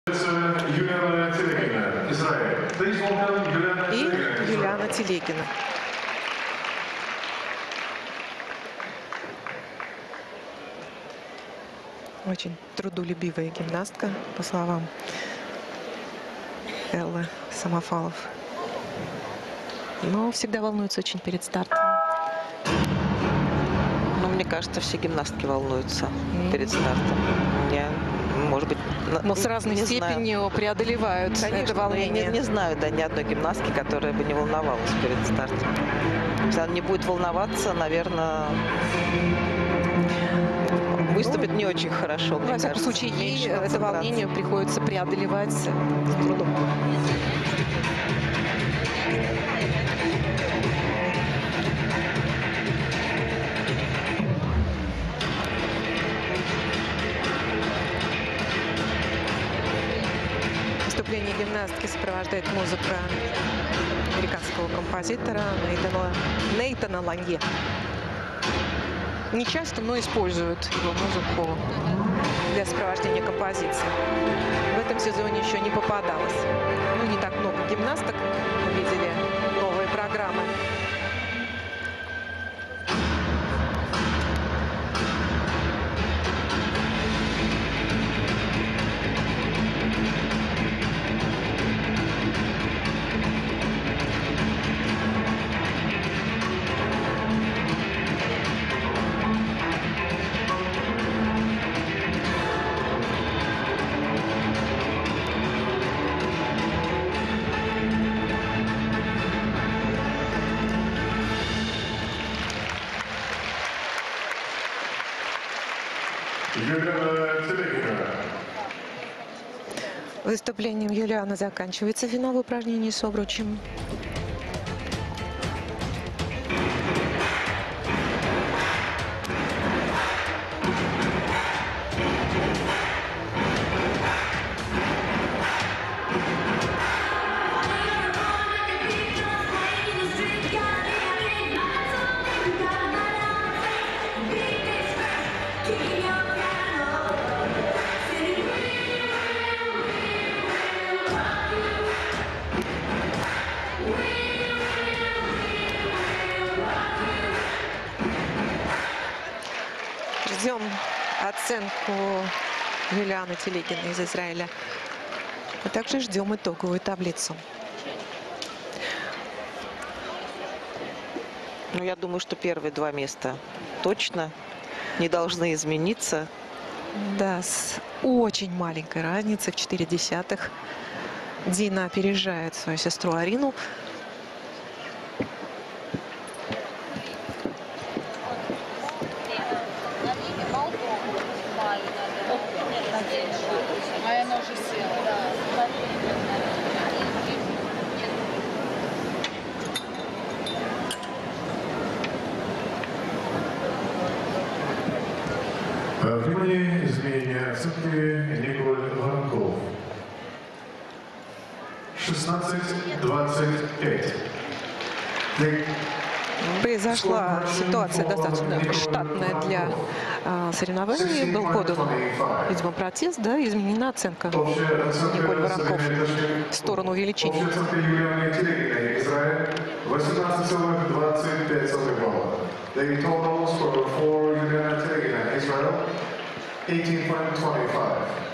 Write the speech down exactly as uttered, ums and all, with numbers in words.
И Юлиана Телегина. Очень трудолюбивая гимнастка, по словам Эллы Самофалов. Но всегда волнуется очень перед стартом. Ну, мне кажется, все гимнастки волнуются mm. перед стартом. Я, может быть, но с разной степенью знаю. преодолевают Конечно, это волнение. Я не, не знаю, да, ни одной гимнастки, которая бы не волновалась перед стартом. Если она не будет волноваться, наверное, выступит не очень хорошо. Во всяком случае, ей это волнение приходится преодолевать с трудом. Выступление гимнастки сопровождает музыка американского композитора Нейтана, Нейтана Ланье. Не часто, но используют его музыку для сопровождения композиции. В этом сезоне еще не попадалось. Ну, не так много гимнасток. Мы видели новые программы. Выступлением Юлианы заканчивается финал упражнений с обручем. Ждем оценку Юлианы Телегиной из Израиля. А также ждем итоговую таблицу. Ну, я думаю, что первые два места точно не должны измениться. Да, с очень маленькой разницей в четыре десятых. Дина опережает свою сестру Арину. А она уже села. Внимание, изменение оценки Николь Воронков. шестнадцать двадцать пять. Произошла ситуация достаточно штатная для э, соревнований. Был подан, видимо, протест, да, изменена оценка Николь Воронков в сторону увеличения. восемнадцать целых двадцать пять балла. The total score for Юлиана Телегина, Israel, eighteen point two five.